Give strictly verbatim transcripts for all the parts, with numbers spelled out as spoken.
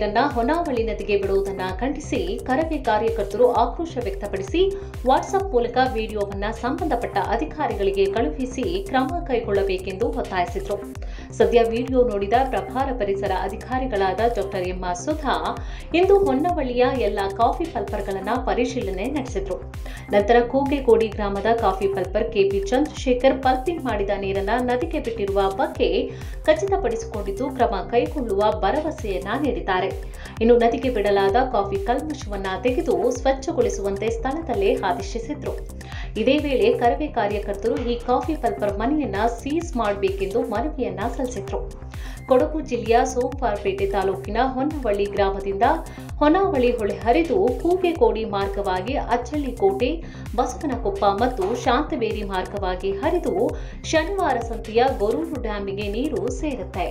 ನೀರನ್ನ ಹೊನ್ನಾವಳಿ ನದಿಗೆ ಬಿಡುವುದನ್ನು ಖಂಡಿಸಿ ಕರವೇ ಕಾರ್ಯಕರ್ತರು ಆಕ್ರೋಶ ವ್ಯಕ್ತಪಡಿಸಿ ವಾಟ್ಸ್ಆಪ್ ಮೂಲಕ ವಿಡಿಯೋವನ್ನ ಸಂಬಂಧಪಟ್ಟ ಅಧಿಕಾರಿಗಳಿಗೆ ಕಳುಹಿಸಿ ಕ್ರಮ ಕೈಗೊಳ್ಳಬೇಕೆಂದು ಒತ್ತಾಯಿಸಿದರು. ಸದ್ಯ ವಿಡಿಯೋ ನೋಡಿದ ಪ್ರಭಾರ ಪರಿಸರ ಅಧಿಕಾರಿಗಳಾದ ಡಾಕ್ಟರ್ ಎಂ ಆರ್ ಸುಧಾ ಇಂದು ಹೊನ್ನವಳ್ಳಿಯ ಎಲ್ಲ ಕಾಫಿ ಪಲ್ಪರ್ಗಳನ್ನು ಪರಿಶೀಲನೆ ನಡೆಸಿದರು. ನಂತರ ಕೂಗೆಗೋಡಿ ಗ್ರಾಮದ coffee pulper KP Chandrashekhar pulping ಮಾಡಿದ ನೀರನ್ನು ನದಿಗೆ ಬಿಟ್ಟಿರುವ ಬಗ್ಗೆ ಖಚಿತಪಡಿಸಿಕೊಂಡಿದ್ದು ಕ್ರಮ ಕೈಗೊಳ್ಳುವ ಭರವಸೆಯನ್ನ ನೀಡಿದ್ದಾರೆ. ಇನ್ನು ನದಿಗೆ ಬಿಡಲಾದ ಕಾಫಿ ಕಲ್ಮಶವನ್ನ ತೆಗೆದು ಸ್ವಚ್ಛಗೊಳಿಸುವಂತೆ ಸ್ಥಳದಲ್ಲೇ ಆದೇಶಿಸಿದ್ರು. ಇದೇ ವೇಳೆ ಕರವೇ ಕಾರ್ಯಕರ್ತರು ಈ ಕಾಫಿ ಪಲ್ಪರ್ ಮನೆಯನ್ನ ಸೀಸ್ ಮಾಡಬೇಕೆಂದು ಮನವಿಯನ್ನ ಸಲ್ಲಿಸಿದ್ರು. ಕೊಡಗು ಜಿಲ್ಲೆಯ ಸೋಮವಾರಪೇಟೆ ತಾಲೂಕಿನ ಹೊನ್ನವಳ್ಳಿ ಗ್ರಾಮದಿಂದ ಹೊನ್ನಾವಳಿ ಹೊಳೆ ಹರಿದು ಕೂಗೆಗೋಡಿ ಮಾರ್ಗವಾಗಿ ಅಚ್ಚಳ್ಳಿಕೋಟೆ, ಬಸವನಕೊಪ್ಪ ಮತ್ತು ಶಾಂತವೇರಿ ಮಾರ್ಗವಾಗಿ ಹರಿದು ಶನಿವಾರ ಸಂತೆಯ ಗೊರೂರು ಡ್ಯಾಂಗೆ ನೀರು ಸೇರುತ್ತೆ.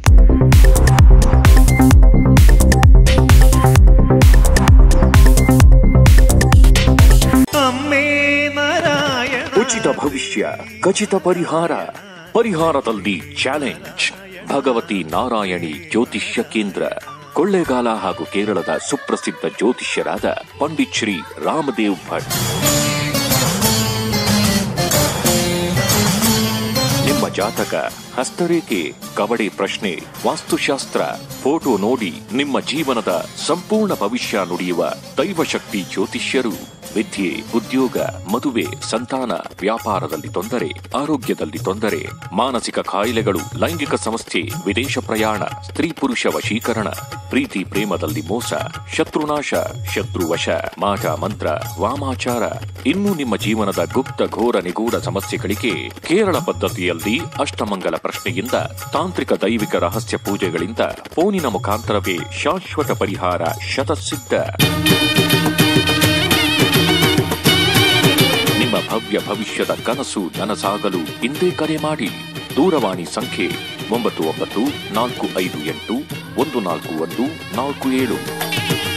ಉಚಿತ ಭವಿಷ್ಯ, ಖಚಿತ ಪರಿಹಾರ, ಪರಿಹಾರದಲ್ಲಿ ಚಾಲೆಂಜ್. ಭಗವತಿ ನಾರಾಯಣಿ ಜ್ಯೋತಿಷ್ಯ ಕೇಂದ್ರ, ಕೊಳ್ಳೇಗಾಲ ಹಾಗೂ ಕೇರಳದ ಸುಪ್ರಸಿದ್ಧ ಜ್ಯೋತಿಷ್ಯರಾದ ಪಂಡಿತ್ ಶ್ರೀ ರಾಮದೇವ್ ಭಟ್. ನಿಮ್ಮ ಜಾತಕ, ಹಸ್ತರೇಖೆ, ಕವಡೆ ಪ್ರಶ್ನೆ, ವಾಸ್ತುಶಾಸ್ತ್ರ, ಫೋಟೋ ನೋಡಿ ನಿಮ್ಮ ಜೀವನದ ಸಂಪೂರ್ಣ ಭವಿಷ್ಯ ನುಡಿಯುವ ದೈವಶಕ್ತಿ ಜ್ಯೋತಿಷ್ಯರು. ವಿದ್ಯೆ, ಉದ್ಯೋಗ, ಮದುವೆ, ಸಂತಾನ, ವ್ಯಾಪಾರದಲ್ಲಿ ತೊಂದರೆ, ಆರೋಗ್ಯದಲ್ಲಿ ತೊಂದರೆ, ಮಾನಸಿಕ ಕಾಯಿಲೆಗಳು, ಲೈಂಗಿಕ ಸಮಸ್ಯೆ, ವಿದೇಶ ಪ್ರಯಾಣ, ಸ್ತ್ರೀ ಪುರುಷ ವಶೀಕರಣ, ಪ್ರೀತಿ ಪ್ರೇಮದಲ್ಲಿ ಮೋಸ, ಶತ್ರುನಾಶ, ಶತ್ರುವಶ, ಮಾಟ ಮಂತ್ರ, ವಾಮಾಚಾರ, ಇನ್ನು ನಿಮ್ಮ ಜೀವನದ ಗುಪ್ತ ಘೋರ ನಿಗೂಢ ಸಮಸ್ಯೆಗಳಿಗೆ ಕೇರಳ ಪದ್ಧತಿಯಲ್ಲಿ ಅಷ್ಟಮಂಗಲ ಪ್ರಶ್ನೆಯಿಂದ, ತಾಂತ್ರಿಕ ದೈವಿಕ ರಹಸ್ಯ ಪೂಜೆಗಳಿಂದ ಫೋನಿನ ಮುಖಾಂತರವೇ ಶಾಶ್ವತ ಪರಿಹಾರ ಶತಸಿದ್ಧ. ನಿಮ್ಮ ಭವ್ಯ ಭವಿಷ್ಯದ ಕನಸು ನನಸಾಗಲು ಇಂದೇ ಕರೆ ಮಾಡಿ. ದೂರವಾಣಿ ಸಂಖ್ಯೆ ಒಂಬತ್ತು ಒಂಬತ್ತು ನಾಲ್ಕು ಐದು ಎಂಟು ಒಂದು ನಾಲ್ಕು ಒಂದು ನಾಲ್ಕು ಏಳು.